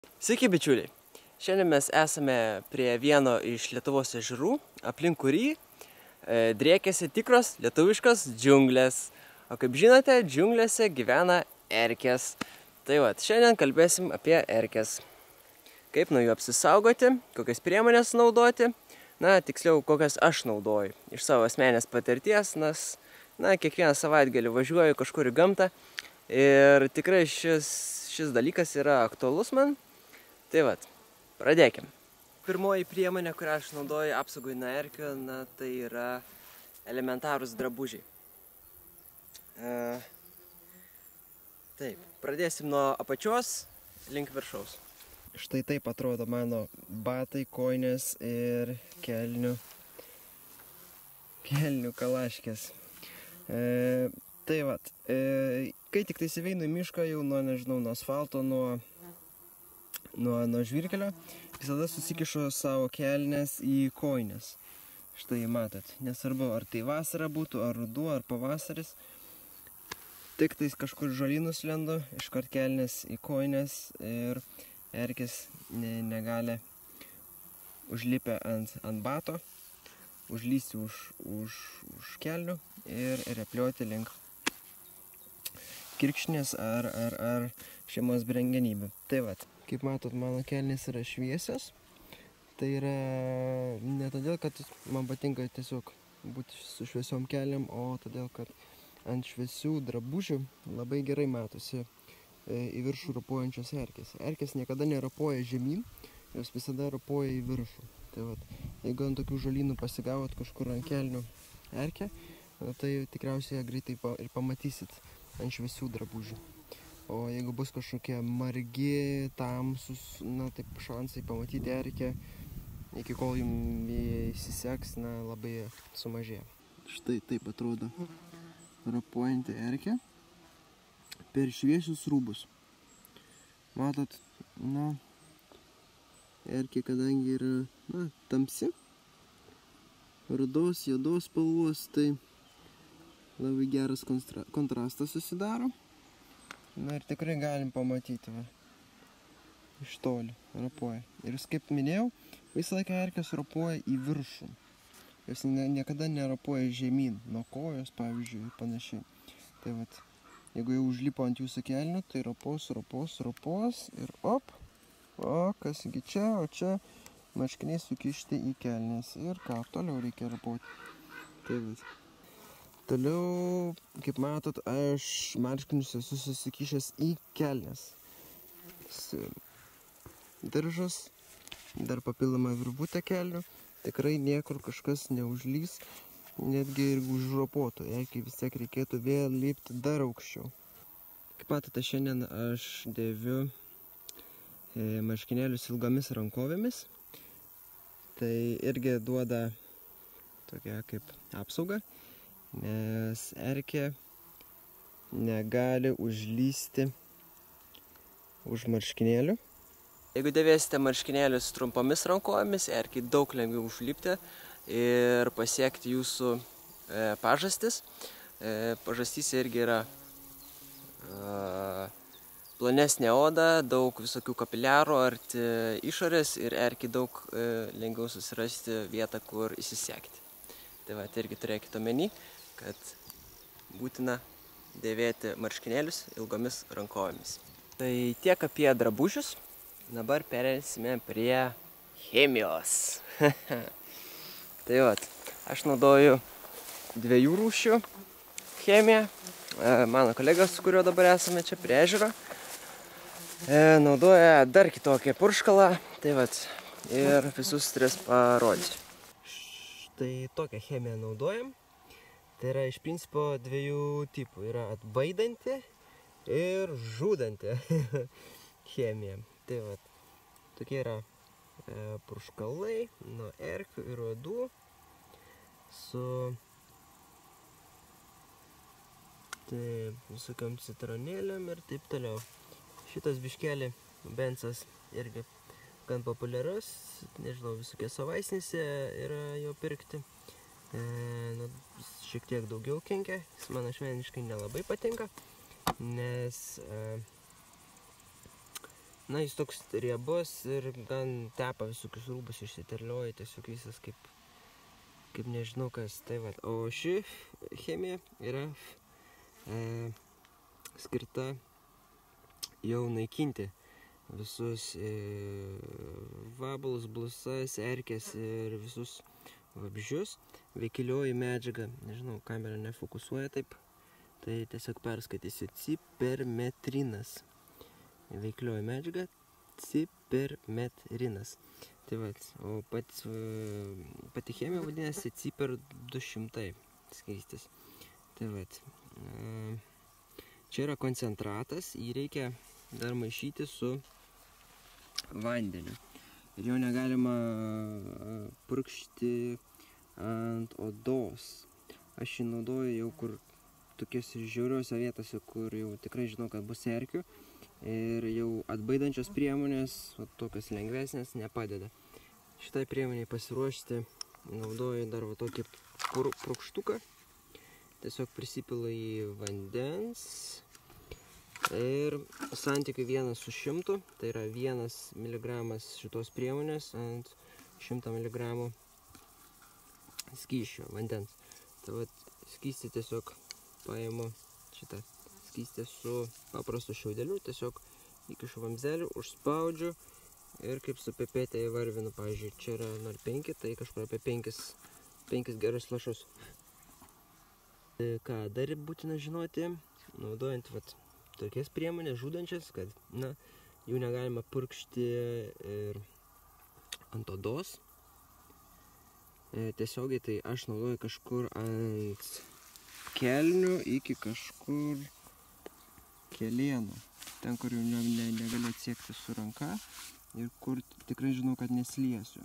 Sveiki bičiuliai! Šiandien mes esame prie vieno iš Lietuvos ežerų, aplink kurį driekiasi tikros lietuviškos džiunglės. O kaip žinote, džiunglėse gyvena erkės. Tai vat, šiandien kalbėsim apie erkės. Kaip nuo jų apsisaugoti, kokias priemonės naudoti. Na, tiksliau, kokias aš naudoju iš savo asmenės patirties, nes, kiekvieną savaitgalį važiuoju kažkur į gamtą. Ir tikrai šis dalykas yra aktualus man. Tai vat, pradėkim. Pirmoji priemonė, kurią aš naudoju apsaugai nuo erkių, tai yra elementarūs drabužiai. Taip, pradėsim nuo apačios link viršaus. Štai taip atrodo mano batai, kojinės ir kelnių kalaškės. Tai vat, kai tik tai įsiveinu į mišką, jau nuo asfalto, nuo žvyrkelio, visada susikišu savo kelnes į kojines. Štai matot, nesvarbu ar tai vasara būtų, ar ruduo, ar pavasaris. Tik tais kažkur žolynus lendu, iškart kelnes į kojines ir erkės negali užlipę ant bato, užlysti už kelnių ir repliuoti link kirkšnės ar šeimos brangenybių. Tai vat. Kaip matot, mano kelnės yra šviesios. Tai yra ne todėl, kad man patinka tiesiog būti su šviesiom kelnėm, o todėl, kad ant šviesių drabužių labai gerai matosi į viršų ropojančios erkės. Erkės niekada nerapoja žemyn, jos visada ropoja į viršų. Tai vat, jeigu ant tokių žolynų pasigavot kažkur ant kelnių erkę, tai tikriausiai greitai ir pamatysit ant šviesių drabužių. O jeigu bus kažkokie margi, tamsus, taip šansai pamatyti erkę, iki kol jums įsiseks, labai sumažėja. Štai taip atrodo ropojanti erkė per šviesius rūbus. Matot, erkė kadangi yra, tamsi, rudos, juodos spalvos, tai labai geras kontrastas susidaro. Ir tikrai galim pamatyti, iš toli ropoja. Ir kaip minėjau, visą laiką erkės ropoja į viršų. Jos niekada neropoja žemyn, nuo kojos, pavyzdžiui, ir panašiai. Tai vat, jeigu jau užlipo ant jūsų kelnių, tai ropos ir op, o kasgi čia, o čia marškiniai sukišti į kelnes. Ir ką, toliau reikia ropoti. Tai vat. Toliau, kaip matot, aš marškinius esu susikišęs į kelnes. Diržas, dar papildoma virvutė kelnių. Tikrai niekur kažkas neužlys, netgi ir užropotų. Jeigu vis tiek reikėtų vėl lipti dar aukščiau. Kaip matote, šiandien aš dėviu marškinėlius ilgomis rankovėmis. Tai irgi duoda tokia kaip apsauga. Nes erkė negali užlysti už marškinėlių. Jeigu dėvėsite marškinėlius trumpomis rankomis, erkei daug lengviau užlipti ir pasiekti jūsų pažastis. Pažastyse irgi yra plonesnė oda, daug visokių kapiliarų arti išorės ir erkei daug lengviau susirasti vietą, kur įsisekti. Tai va, irgi turėkite omeny, kad būtina dėvėti marškinėlius ilgomis rankovėmis. Tai tiek apie drabužius. Dabar pereisime prie chemijos. Tai vat, aš naudoju dviejų rūšių chemiją. Mano kolegas, su kuriuo dabar esame čia prie ežero, naudoja dar kitokį purškalą. Tai vat, ir visus tris parodysiu. Štai tokią chemiją naudojam. Tai yra iš principo dviejų tipų. Yra atbaidanti ir žudanti chemija. Tai vat, tokie yra purškalai nuo erkių ir uodų su visokiam citronėliam ir taip toliau. Šitas biškelį benzas irgi gan populiarus. Nežinau, visokiose vaistinėse yra jo pirkti. Šiek tiek daugiau kenkia, jis man asmeniškai nelabai patinka, nes Na, jis toks riebus ir gan tepa visokius rūbus, išsiterlioja, tiesiog visas kaip nežinau kas. Tai va. O ši chemija yra skirta jau naikinti visus vabalus, blusas, erkes ir visus vabzdžius. Veikilioji medžiaga, nežinau, kamera nefokusuoja taip, tai tiesiog perskaitysiu cipermetrinas. Veikilioji medžiaga cipermetrinas. Tai va, o pati chemija vadinasi ciper 200 skystis. Tai va, čia yra koncentratas, jį reikia dar maišyti su vandeniu. Ir jo negalima purkšti ant odos. Aš jį naudoju jau kur tokiose žiauriose vietose, kur jau tikrai žinau, kad bus erkių. Ir jau atbaidančios priemonės, tokios lengvesnės, nepadeda. Šitai priemoniai pasiruošti naudoju dar va tokį purkštuką. Tiesiog prisipila į vandens. Ir santykiu 1 su 100, tai yra 1 mg šitos priemonės ant 100 mg skysčio vandens. Tai va, skystį tiesiog paimu šitą skystį su paprastu šiaudeliu, tiesiog įkišu vamzdelį, užspaudžiu ir kaip su pipete įvarvinu. Pavyzdžiui, čia yra 0,5, tai kažkur apie 5 gerus lašus. Ką dar būtina žinoti, naudojant tokias priemonės žudančias, kad jų negalima purkšti ir ant odos. Tiesiogiai tai aš naudoju kažkur ant kelnių iki kažkur kelienų. Ten, kur jau negaliu atsiekti su ranka ir kur tikrai žinau, kad nesliesiu.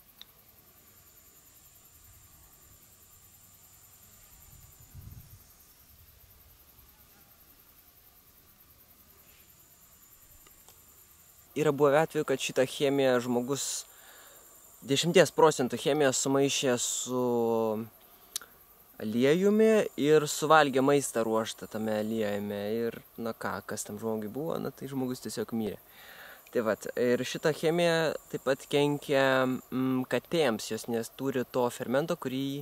Yra buvę atveju, kad šitą chemiją žmogus 10% chemijos sumaišė su aliejumi ir suvalgė maistą ruoštą tame aliejumi. Ir, kas tam žmogui buvo, tai žmogus tiesiog mirė. Tai va, ir šita chemija taip pat kenkia katėms, jos nes turi to fermento,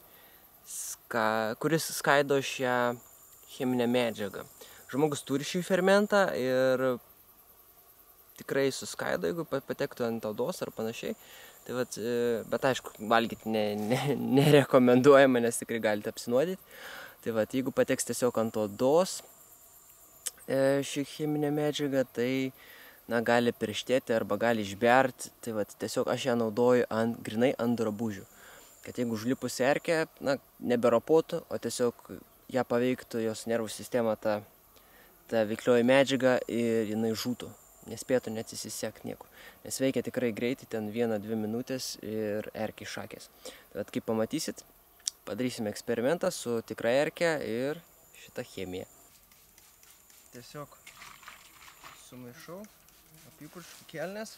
kuris skaido šią cheminę medžiagą. Žmogus turi šį fermentą ir tikrai suskaido, jeigu patektų ant odos ar panašiai. Tai vat, bet aišku, valgyti nerekomenduojama, nes tikrai galite apsinuodyti. Tai vat, jeigu pateks tiesiog ant odos ši cheminė medžiaga, tai gali pirštėti arba gali išberti. Tai vat, tiesiog aš ją naudoju grinai ant drabužių. Kad jeigu užlipus erkė, neberapotų, o tiesiog ją paveiktų jos nervų sistemą ta veiklioji medžiaga ir jinai žūtų. Nespėtų neatsisisekti niekur. Nes veikia tikrai greitai, ten 1-2 minutės ir erkė šakės. Tai kaip pamatysit, padarysime eksperimentą su tikra erkė ir šitą chemiją. Tiesiog sumaišau, apipurškiu kelnes.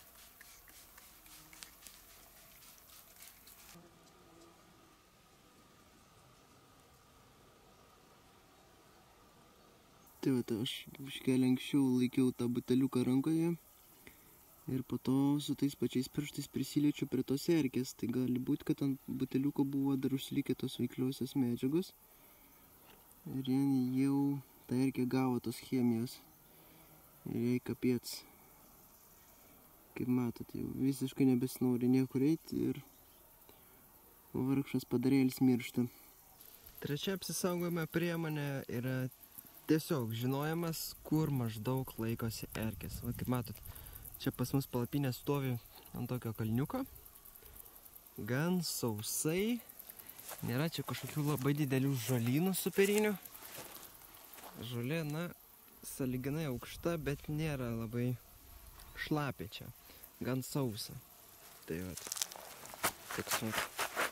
Tai va, aš biškelį anksčiau laikiau tą buteliuką rankoje ir po to su tais pačiais pirštais prisiliečiu prie tos erkės. Tai gali būti, kad ant buteliuko buvo dar užsilikę tos veikliosios medžiagos ir jau ta erkė gavo tos chemijos ir jai kapiec. Kaip matot, jau visiškai nebesinori niekur eiti ir vargšas padarėlis miršta. Trečia apsisaugojimo priemonė yra tiesiog žinojimas, kur maždaug laikosi erkės. Va, kaip matot, čia pas mus palapinė stovi ant tokio kalniuko. Gan sausai. Nėra čia kažkokių labai didelių žolynų superinių. Žolė, sąlyginai aukšta, bet nėra labai šlapia čia. Gan sausa. Tai va, toks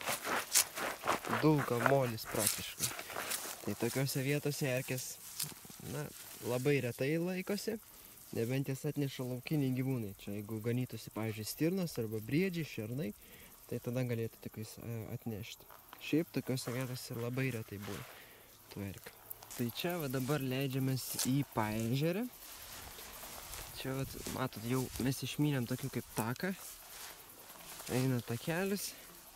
dulka molis praktiškai. Tai tokiose vietose erkės labai retai laikosi, nebent jas atneša laukiniai gyvūnai. Čia jeigu ganytųsi, pavyzdžiui, stirnos arba briedžiai, šernai, tai tada galėtų tik atnešti. Šiaip tokiose vietose labai retai būna tų erkių. Tai čia dabar leidžiamės į paežerę. Čia, vat, matot, jau mes išmynėm tokių kaip taką. Eina takelis.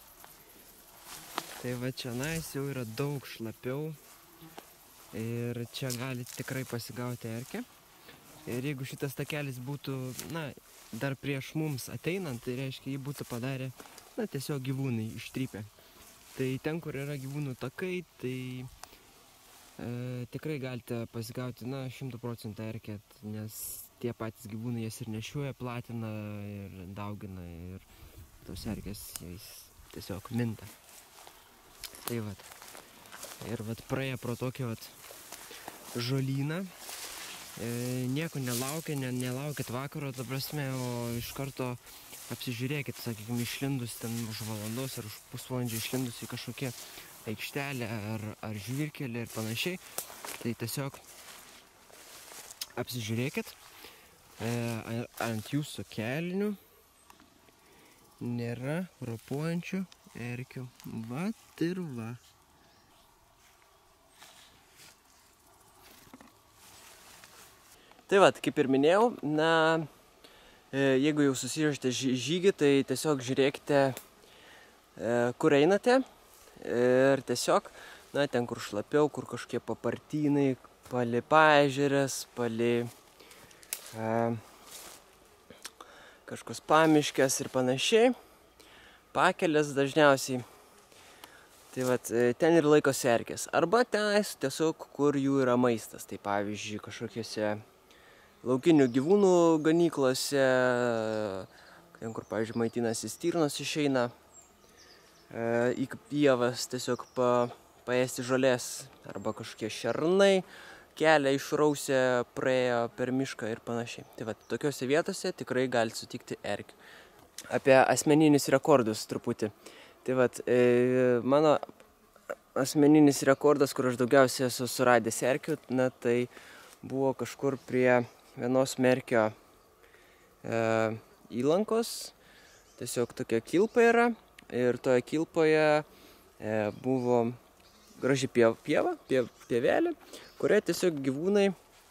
Tai va čia jau yra daug šlapiau. Ir čia gali tikrai pasigauti erkę. Ir jeigu šitas takelis būtų, na, dar prieš mums ateinant, tai reiškia, jį būtų padarę, na, tiesiog gyvūnai ištrypę. Tai ten, kur yra gyvūnų takai, tai tikrai galite pasigauti, na, 100% erkę, nes tie patys gyvūnai jas ir nešioja, platina ir daugina ir tos erkės jais tiesiog minta. Tai vat. Ir vat praėję pro tokį vat žolyną, nieko nelaukia, nelaukit vakaro, ta prasme, o iš karto apsižiūrėkit, sakykime, išlindus ten už valandos ar už pusvalandžio išlindus į kažkokią aikštelę ar žvyrkelį ir panašiai. Tai tiesiog apsižiūrėkit, ant jūsų kelnių nėra ropojančių erkių. Vat ir va. Tai vat, kaip ir minėjau, na, jeigu jau susiruošite žygį, tai tiesiog žiūrėkite, kur einate. Ir tiesiog, na, ten kur šlapiau, kur kažkokie papartynai, palei paežerės, palei kažkokios pamiškės ir panašiai. Pakelės dažniausiai. Tai vat, ten ir laikosi erkės. Arba tenais tiesiog, kur jų yra maistas. Tai pavyzdžiui, kažkokiose laukinių gyvūnų ganyklose, ten kur, pavyzdžiui, maitinasi stirnos išeina į pievas tiesiog paėsti žolės, arba kažkokie šernai kelią išrausę, praėjo per mišką ir panašiai. Tai vat, tokiose vietose tikrai galite sutikti erkių. Apie asmeninius rekordus truputį. Tai vat, mano asmeninis rekordas, kur aš daugiausiai esu suradęs erkių, na, tai buvo kažkur prie vienos Merkio įlankos. Tiesiog tokia kilpa yra. Ir toje kilpoje buvo graži pievelė, kurioje tiesiog gyvūnai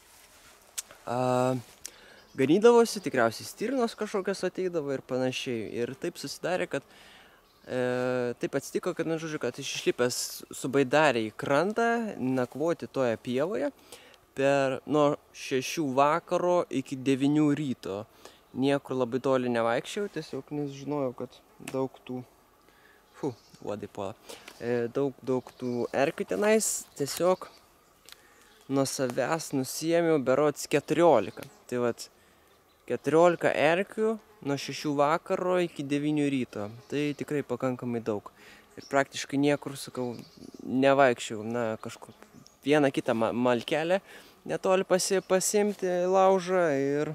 ganydavosi, tikriausiai stirnos kažkokios ateidavo ir panašiai. Ir taip susidarė, kad taip atsitiko, kad, na, žodžiu, kad išlipęs su baidare į krantą, nakvoti toje pievoje nuo 6 vakaro iki 9 ryto. Niekur labai toli nevaikščiau, tiesiog nes žinojau, kad daug tų uodai puola. Daug tų erkių tenais, tiesiog nuo savęs nusiėmiau berods 14. Tai vat, 14 erkių nuo 6 vakaro iki 9 ryto. Tai tikrai pakankamai daug. Ir praktiškai niekur, sakau, nevaikščiau. Na, kažkur vieną kitą malkelę netoli pasiimti laužą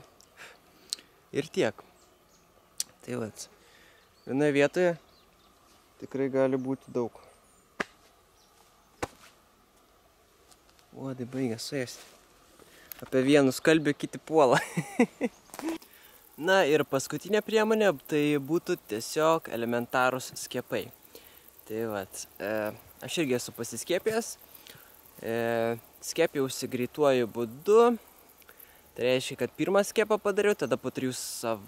ir tiek. Tai vat, vienoje vietoje tikrai gali būti daug. Uodai baigia suėsti. Apie vienus kalbė, kiti puola. Na ir paskutinė priemonė, tai būtų tiesiog elementarūs skiepai. Tai vat, aš irgi esu pasiskiepęs. Skiepiausi greituoju būdu. Tai reiškia, kad pirmą skiepą padariau, tada po 2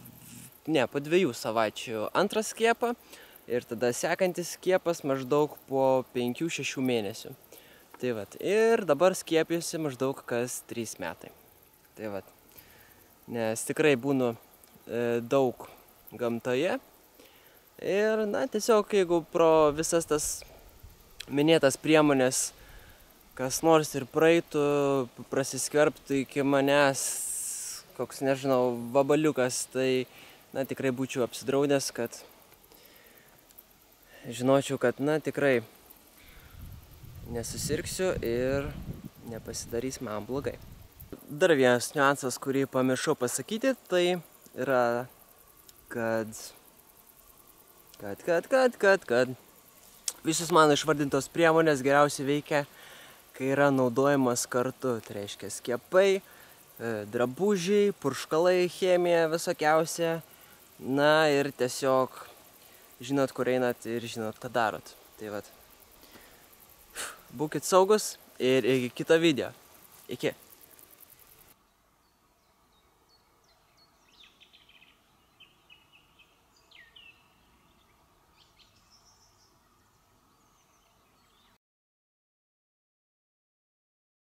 savaičių antrą skiepą. Ir tada sekantis skiepas maždaug po 5-6 mėnesių. Tai vat, ir dabar skiepiuosi maždaug kas 3 metai. Tai vat, nes tikrai būnu daug gamtoje. Ir, na, tiesiog jeigu pro visas tas minėtas priemonės kas nors ir praeitų, prasiskverbtų iki manęs koks, nežinau, vabaliukas, tai, na, tikrai būčiau apsidraudęs, kad žinočiau, kad, na, tikrai nesusirgsiu ir nepasidarys man blogai. Dar vienas niuansas, kurį pamiršau pasakyti, tai yra, kad visos mano išvardintos priemonės geriausiai veikia, kai yra naudojamas kartu. Tai reiškia skiepai, drabužiai, purškalai, chemija visokiausia. Na ir tiesiog žinot, kur einat ir žinot, ką darot. Tai vat. Būkit saugus ir iki kito video. Iki.